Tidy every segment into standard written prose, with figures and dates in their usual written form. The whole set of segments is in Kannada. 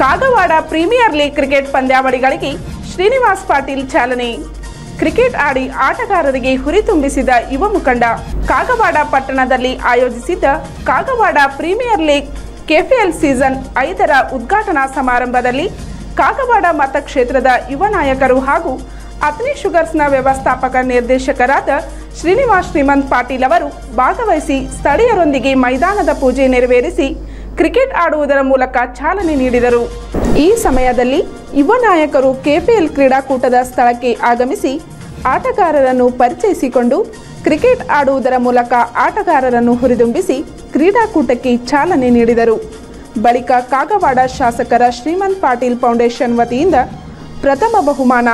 ಕಾಗವಾಡ ಪ್ರೀಮಿಯರ್ ಲೀಗ್ ಕ್ರಿಕೆಟ್ ಪಂದ್ಯಾವಳಿಗಳಿಗೆ ಶ್ರೀನಿವಾಸ್ ಪಾಟೀಲ್ ಚಾಲನೆ. ಕ್ರಿಕೆಟ್ ಆಡಿ ಆಟಗಾರರಿಗೆ ಹುರಿತುಂಬಿಸಿದ ಯುವ ಮುಖಂಡ. ಕಾಗವಾಡ ಪಟ್ಟಣದಲ್ಲಿ ಆಯೋಜಿಸಿದ್ದ Kagwad premier league KPL season 5ರ ಉದ್ಘಾಟನಾ ಸಮಾರಂಭದಲ್ಲಿ ಕಾಗವಾಡ ಮತಕ್ಷೇತ್ರದ ಯುವ ನಾಯಕರು ಹಾಗೂ ಅತ್ನಿ ಶುಗರ್ಸ್ನ ವ್ಯವಸ್ಥಾಪಕ ನಿರ್ದೇಶಕರಾದ ಶ್ರೀನಿವಾಸ್ ಶ್ರೀಮಂತ್ ಪಾಟೀಲ್ ಅವರು ಭಾಗವಹಿಸಿ ಸ್ಥಳೀಯರೊಂದಿಗೆ ಮೈದಾನದ ಪೂಜೆ ನೆರವೇರಿಸಿ ಕ್ರಿಕೆಟ್ ಆಡುವುದರ ಮೂಲಕ ಚಾಲನೆ ನೀಡಿದರು. ಈ ಸಮಯದಲ್ಲಿ ಯುವ ನಾಯಕರು ಕೆಪಿಎಲ್ ಕ್ರೀಡಾಕೂಟದ ಸ್ಥಳಕ್ಕೆ ಆಗಮಿಸಿ ಆಟಗಾರರನ್ನು ಪರಿಚಯಿಸಿಕೊಂಡು ಕ್ರಿಕೆಟ್ ಆಡುವುದರ ಮೂಲಕ ಆಟಗಾರರನ್ನು ಹುರಿದುಂಬಿಸಿ ಕ್ರೀಡಾಕೂಟಕ್ಕೆ ಚಾಲನೆ ನೀಡಿದರು. ಬಳಿಕ ಕಾಗವಾಡ ಶಾಸಕರ ಶ್ರೀಮಂತ್ ಪಾಟೀಲ್ ಫೌಂಡೇಶನ್ ವತಿಯಿಂದ ಪ್ರಥಮ ಬಹುಮಾನ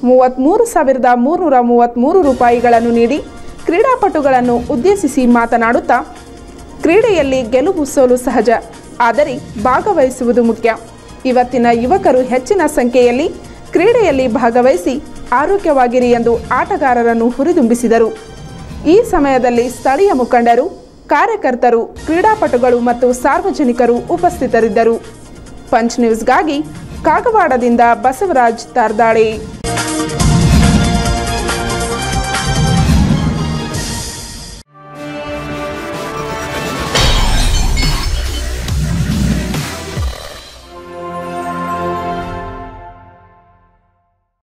33,333 ರೂಪಾಯಿಗಳನ್ನು ನೀಡಿ ಕ್ರೀಡಾಪಟುಗಳನ್ನು ಉದ್ದೇಶಿಸಿ ಮಾತನಾಡುತ್ತಾ, ಕ್ರೀಡೆಯಲ್ಲಿ ಗೆಲುವು ಸೋಲು ಸಹಜ, ಆದರೆ ಭಾಗವಹಿಸುವುದು ಮುಖ್ಯ. ಇವತ್ತಿನ ಯುವಕರು ಹೆಚ್ಚಿನ ಸಂಖ್ಯೆಯಲ್ಲಿ ಕ್ರೀಡೆಯಲ್ಲಿ ಭಾಗವಹಿಸಿ ಆರೋಗ್ಯವಾಗಿರಿ ಎಂದು ಆಟಗಾರರನ್ನು ಹುರಿದುಂಬಿಸಿದರು. ಈ ಸಮಯದಲ್ಲಿ ಸ್ಥಳೀಯ ಮುಖಂಡರು, ಕಾರ್ಯಕರ್ತರು, ಕ್ರೀಡಾಪಟುಗಳು ಮತ್ತು ಸಾರ್ವಜನಿಕರು ಉಪಸ್ಥಿತರಿದ್ದರು. ಪಂಚ್ ನ್ಯೂಸ್ಗಾಗಿ ಕಾಗವಾಡದಿಂದ ಬಸವರಾಜ್ ತಾರ್ದಾಳೆ.